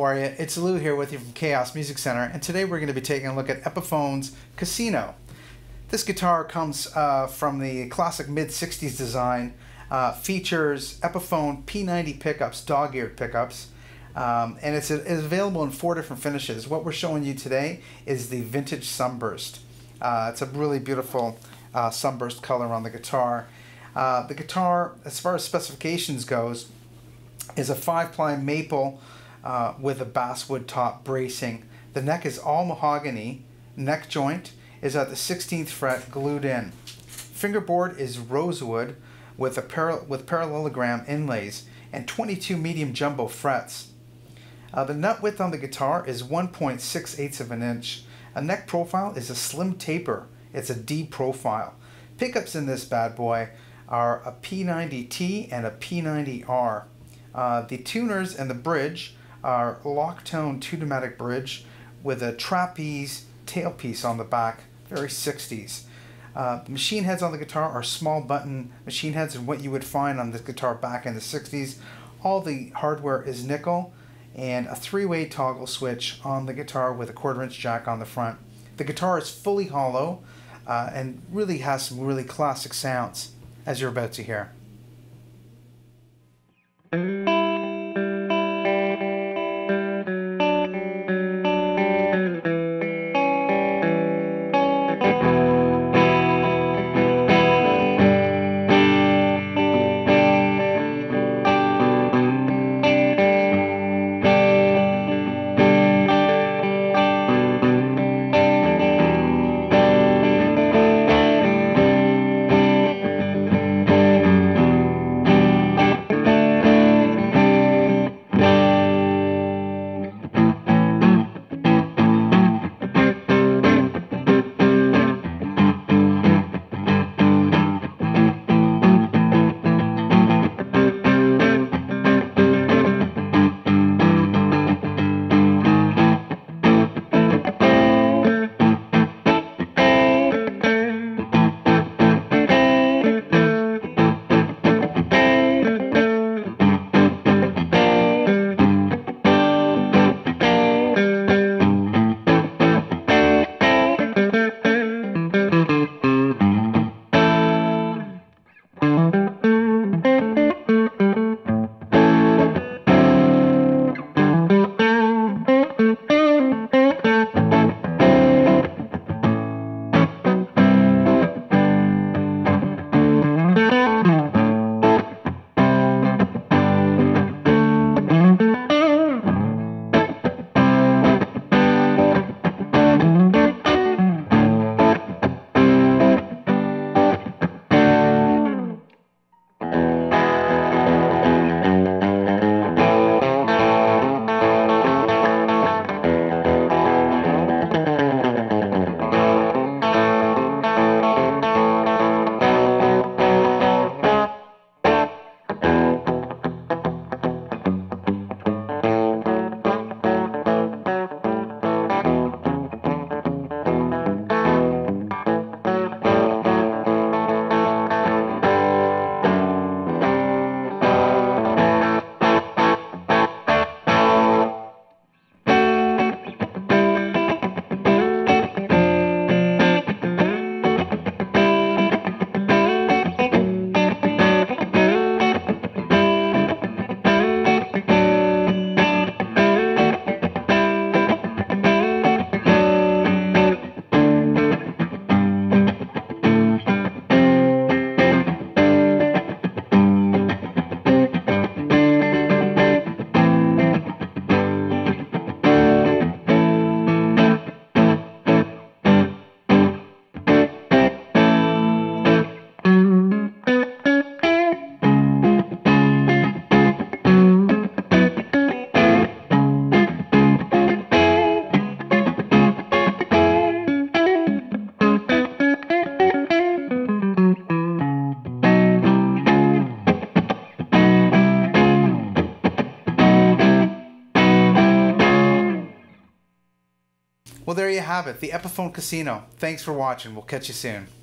are you? It's Lou here with you from KAOS Music Centre, and today we're going to be taking a look at Epiphone's Casino. This guitar comes from the classic mid-60s design, features Epiphone P90 pickups, dog-eared pickups, and it's available in 4 different finishes. What we're showing you today is the Vintage Sunburst. It's a really beautiful sunburst color on the guitar. The guitar, as far as specifications goes, is a 5-ply maple with a basswood top bracing. The neck is all mahogany. Neck joint is at the 16th fret glued in. Fingerboard is rosewood with parallelogram inlays and 22 medium jumbo frets. The nut width on the guitar is 1.68 of an inch. A neck profile is a slim taper. It's a D profile. Pickups in this bad boy are a P90T and a P90R. The tuners and the bridge are lock tone 2-pneumatic bridge with a trapeze tailpiece on the back, very 60s. Machine heads on the guitar are small button machine heads, and what you would find on this guitar back in the 60s. All the hardware is nickel, and a 3-way toggle switch on the guitar with a 1/4-inch jack on the front. The guitar is fully hollow and really has some really classic sounds, as you're about to hear. Well, there you have it, the Epiphone Casino. Thanks for watching. We'll catch you soon.